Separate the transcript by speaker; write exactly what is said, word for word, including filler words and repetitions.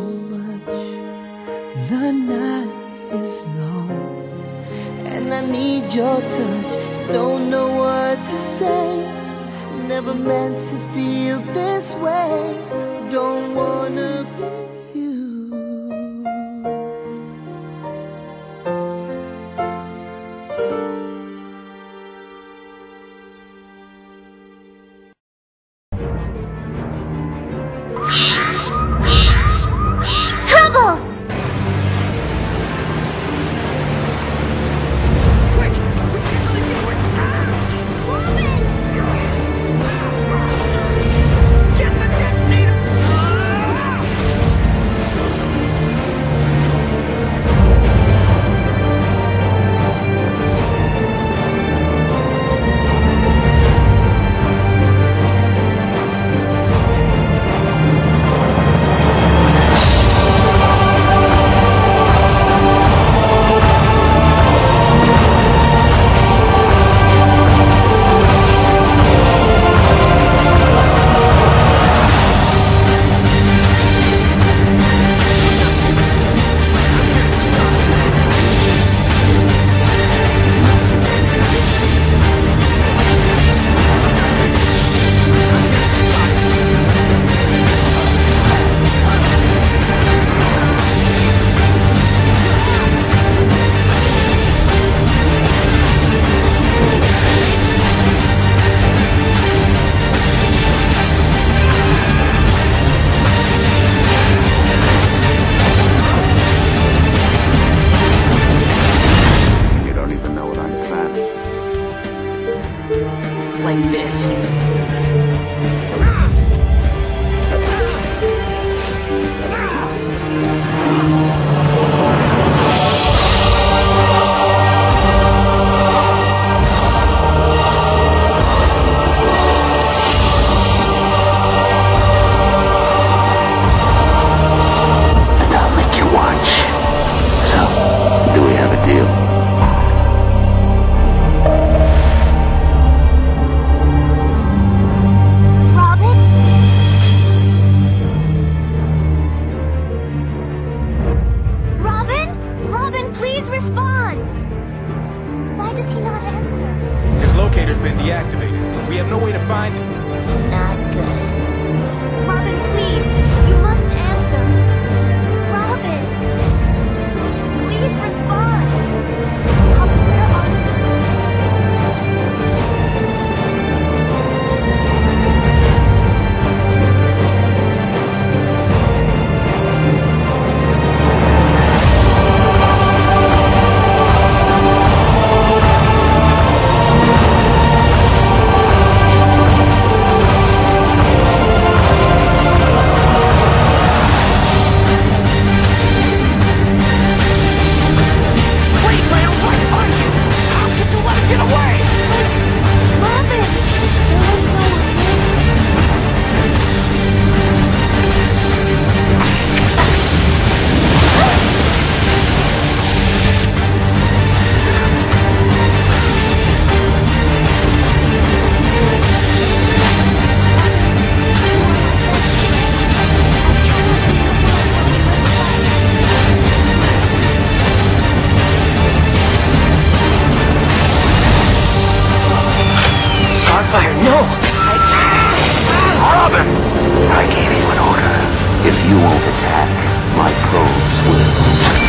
Speaker 1: much. The night is long, and I need your touch. Don't know what to say. Never meant to feel this way. Don't wanna be you.
Speaker 2: Like this.
Speaker 3: And I'll make you watch. So, do we have a deal?
Speaker 4: Been deactivated. We have no way to find him.
Speaker 5: Not good. Robin, please. You must answer. Robin. Please respond. Robin, where are you?
Speaker 2: Starfire, no!
Speaker 3: Robin! I gave you an order. If you won't attack, my probes will.